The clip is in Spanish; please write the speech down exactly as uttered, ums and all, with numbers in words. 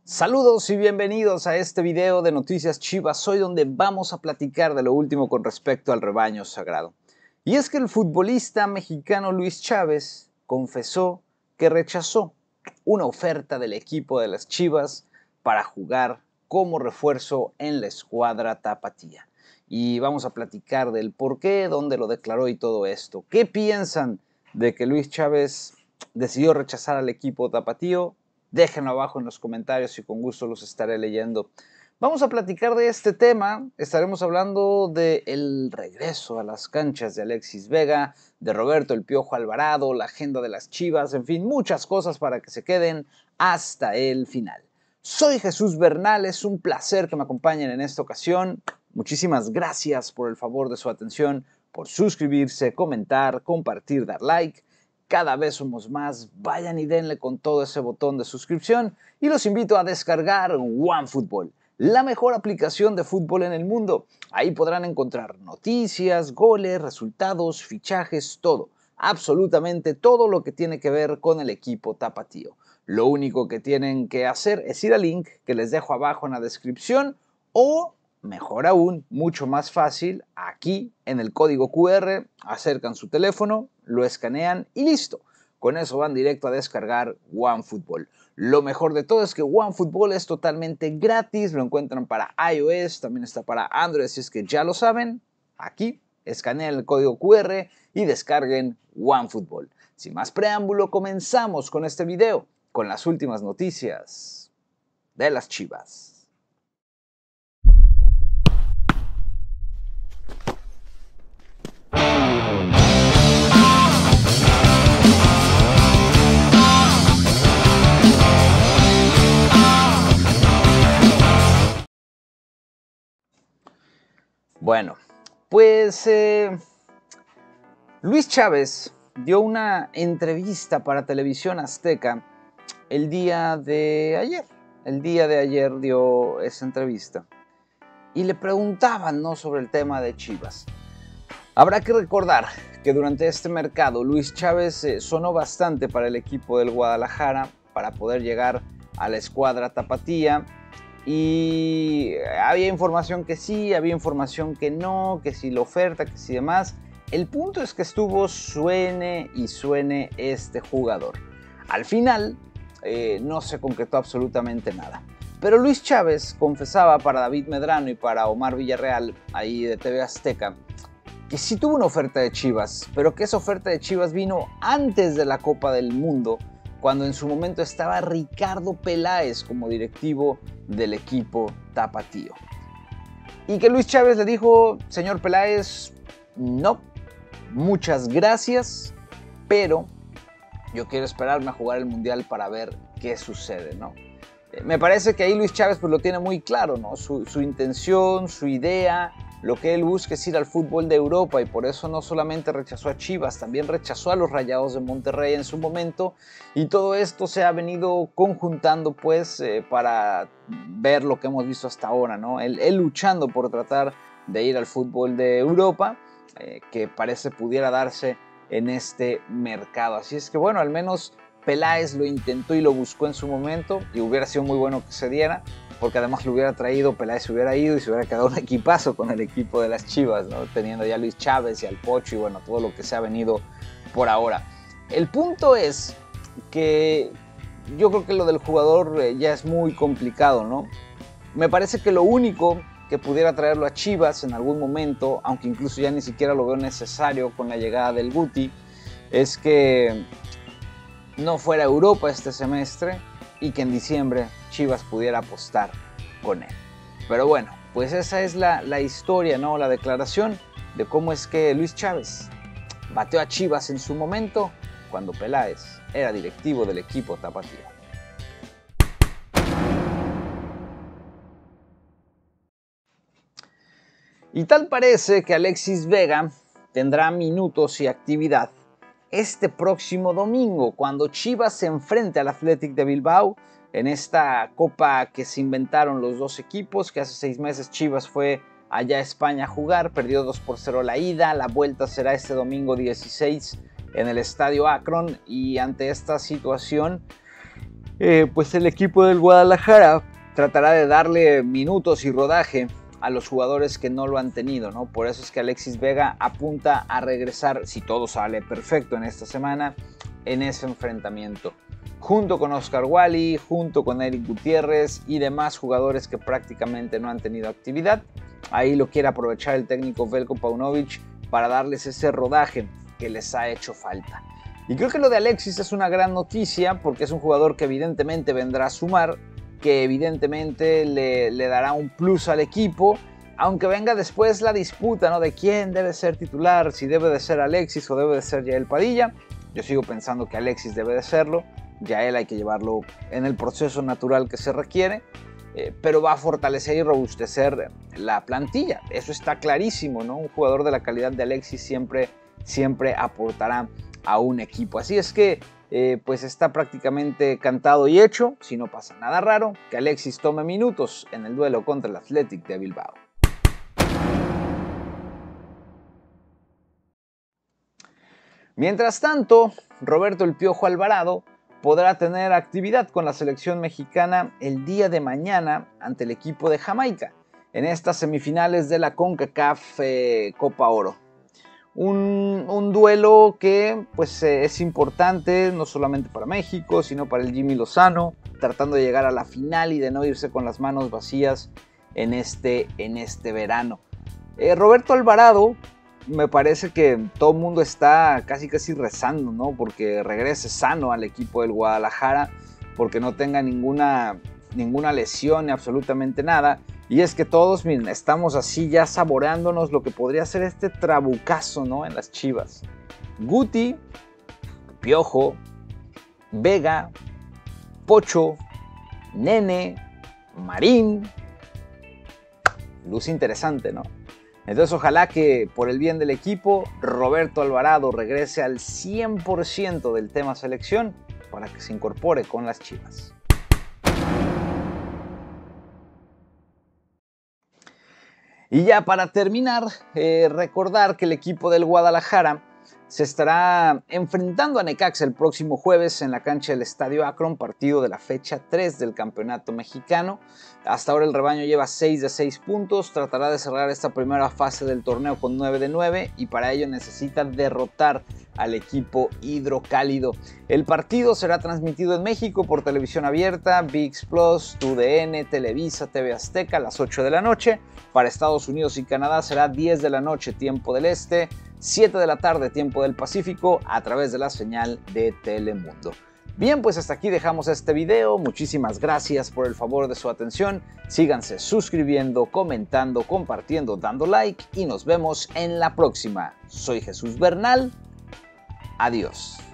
Saludos y bienvenidos a este video de Noticias Chivas, hoy donde vamos a platicar de lo último con respecto al rebaño sagrado. Y es que el futbolista mexicano Luis Chávez confesó que rechazó una oferta del equipo de las Chivas para jugar como refuerzo en la escuadra tapatía. Y vamos a platicar del por qué, dónde lo declaró y todo esto. ¿Qué piensan de que Luis Chávez decidió rechazar al equipo tapatío? Déjenlo abajo en los comentarios y con gusto los estaré leyendo. Vamos a platicar de este tema. Estaremos hablando del regreso a las canchas de Alexis Vega, de Roberto El Piojo Alvarado, la agenda de las Chivas, en fin, muchas cosas para que se queden hasta el final. Soy Jesús Bernal, es un placer que me acompañen en esta ocasión. Muchísimas gracias por el favor de su atención, por suscribirse, comentar, compartir, dar like. Cada vez somos más, vayan y denle con todo ese botón de suscripción y los invito a descargar OneFootball, la mejor aplicación de fútbol en el mundo. Ahí podrán encontrar noticias, goles, resultados, fichajes, todo, absolutamente todo lo que tiene que ver con el equipo tapatío. Lo único que tienen que hacer es ir al link que les dejo abajo en la descripción o, mejor aún, mucho más fácil, aquí en el código cu erre, acercan su teléfono, lo escanean y listo. Con eso van directo a descargar OneFootball. Lo mejor de todo es que OneFootball es totalmente gratis, lo encuentran para iOS, también está para Android, si es que ya lo saben. Aquí escanean el código cu erre y descarguen OneFootball. Sin más preámbulo, comenzamos con este video, con las últimas noticias de las Chivas. Bueno, pues eh, Luis Chávez dio una entrevista para Televisión Azteca el día de ayer. El día de ayer dio esa entrevista y le preguntaban, ¿no?, sobre el tema de Chivas. Habrá que recordar que durante este mercado Luis Chávez eh, sonó bastante para el equipo del Guadalajara para poder llegar a la escuadra tapatía. Y había información que sí, había información que no, que si la oferta, que si demás. El punto es que estuvo suene y suene este jugador. Al final eh, no se concretó absolutamente nada. Pero Luis Chávez confesaba para David Medrano y para Omar Villarreal, ahí de T V Azteca, que sí tuvo una oferta de Chivas, pero que esa oferta de Chivas vino antes de la Copa del Mundo, cuando en su momento estaba Ricardo Peláez como directivo del equipo tapatío. Y que Luis Chávez le dijo, señor Peláez, no, muchas gracias, pero yo quiero esperarme a jugar el Mundial para ver qué sucede, ¿no? Me parece que ahí Luis Chávez pues lo tiene muy claro, ¿no? Su, su intención, su idea, lo que él busca es ir al fútbol de Europa y por eso no solamente rechazó a Chivas, también rechazó a los Rayados de Monterrey en su momento y todo esto se ha venido conjuntando pues eh, para ver lo que hemos visto hasta ahora, ¿no? Él, él luchando por tratar de ir al fútbol de Europa, eh, que parece pudiera darse en este mercado. Así es que bueno, al menos Peláez lo intentó y lo buscó en su momento y hubiera sido muy bueno que se diera, porque además lo hubiera traído, Peláez se hubiera ido y se hubiera quedado un equipazo con el equipo de las Chivas, ¿no? Teniendo ya a Luis Chávez y al Pocho y bueno, todo lo que se ha venido por ahora. El punto es que yo creo que lo del jugador eh, ya es muy complicado, ¿no? Me parece que lo único que pudiera traerlo a Chivas en algún momento, aunque incluso ya ni siquiera lo veo necesario con la llegada del Guti, es que no fuera a Europa este semestre y que en diciembre Chivas pudiera apostar con él. Pero bueno, pues esa es la, la historia, ¿no? La declaración de cómo es que Luis Chávez bateó a Chivas en su momento cuando Peláez era directivo del equipo tapatío. Y tal parece que Alexis Vega tendrá minutos y actividad este próximo domingo, cuando Chivas se enfrente al Athletic de Bilbao en esta copa que se inventaron los dos equipos, que hace seis meses Chivas fue allá a España a jugar, perdió dos por cero la ida, la vuelta será este domingo dieciséis en el Estadio Akron, y ante esta situación eh, pues el equipo del Guadalajara tratará de darle minutos y rodaje a los jugadores que no lo han tenido, ¿no? Por eso es que Alexis Vega apunta a regresar, si todo sale perfecto en esta semana, en ese enfrentamiento, junto con Oscar Wally, junto con Eric Gutiérrez y demás jugadores que prácticamente no han tenido actividad. Ahí lo quiere aprovechar el técnico Veljko Paunovic para darles ese rodaje que les ha hecho falta. Y creo que lo de Alexis es una gran noticia porque es un jugador que evidentemente vendrá a sumar, que evidentemente le, le dará un plus al equipo, aunque venga después la disputa, ¿no?, de quién debe ser titular, si debe de ser Alexis o debe de ser Yael Padilla. Yo sigo pensando que Alexis debe de serlo, Yael hay que llevarlo en el proceso natural que se requiere, eh, pero va a fortalecer y robustecer la plantilla, eso está clarísimo, ¿no? Un jugador de la calidad de Alexis siempre, siempre aportará a un equipo, así es que Eh, pues está prácticamente cantado y hecho, si no pasa nada raro, que Alexis tome minutos en el duelo contra el Athletic de Bilbao. Mientras tanto, Roberto El Piojo Alvarado podrá tener actividad con la selección mexicana el día de mañana ante el equipo de Jamaica, en estas semifinales de la CONCACAF eh, Copa Oro. Un, un duelo que pues, eh, es importante no solamente para México, sino para el Jimmy Lozano, tratando de llegar a la final y de no irse con las manos vacías en este, en este verano. Eh, Roberto Alvarado, me parece que todo el mundo está casi casi rezando, ¿no?, porque regrese sano al equipo del Guadalajara, porque no tenga ninguna, ninguna lesión ni absolutamente nada. Y es que todos, miren, estamos así ya saboreándonos lo que podría ser este trabucazo, ¿no?, en las Chivas. Guti, Piojo, Vega, Pocho, Nene, Marín. Luz interesante, ¿no? Entonces ojalá que por el bien del equipo, Roberto Alvarado regrese al cien por ciento del tema selección para que se incorpore con las Chivas. Y ya para terminar, eh, recordar que el equipo del Guadalajara se estará enfrentando a Necaxa el próximo jueves en la cancha del Estadio Akron, partido de la fecha tres del Campeonato Mexicano. Hasta ahora el rebaño lleva seis de seis puntos, tratará de cerrar esta primera fase del torneo con nueve de nueve y para ello necesita derrotar al equipo hidrocálido. El partido será transmitido en México por televisión abierta, V I X Plus, T U D N, Televisa, T V Azteca a las ocho de la noche. Para Estados Unidos y Canadá será diez de la noche tiempo del Este, siete de la tarde tiempo del Pacífico a través de la señal de Telemundo. Bien, pues hasta aquí dejamos este video. Muchísimas gracias por el favor de su atención. Síganse suscribiendo, comentando, compartiendo, dando like y nos vemos en la próxima. Soy Jesús Bernal. Adiós.